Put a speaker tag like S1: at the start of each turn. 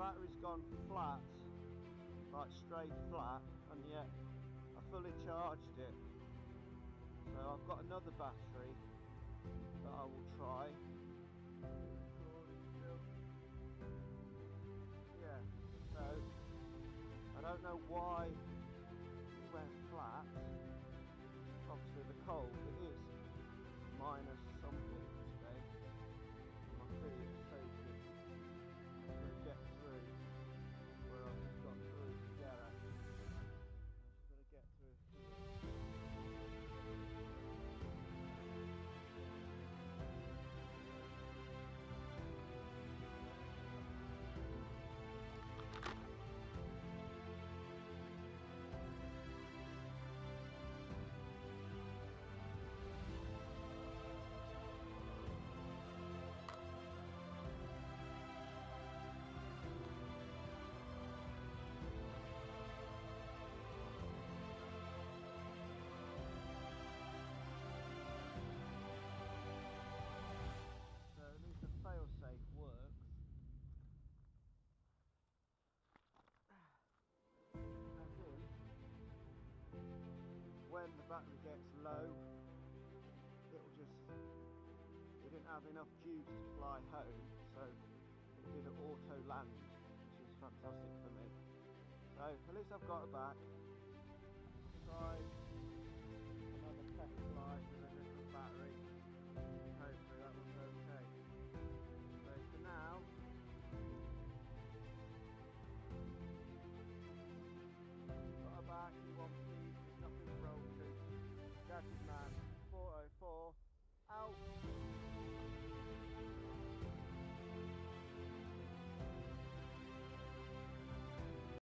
S1: battery's gone flat, like straight flat, and yet I fully charged it. So I've got another battery that I will try. Yeah, so I don't know why it went flat. Obviously the cold, it is minus something today. My feet are soaking. I'm going to get through where I've just got through together. I'm just going to get through here. At least the failsafe works. As in, when the battery gets low, it'll just, it didn't have enough juice to fly home, so it did an auto land, which is fantastic for me. So at least I've got it back. Try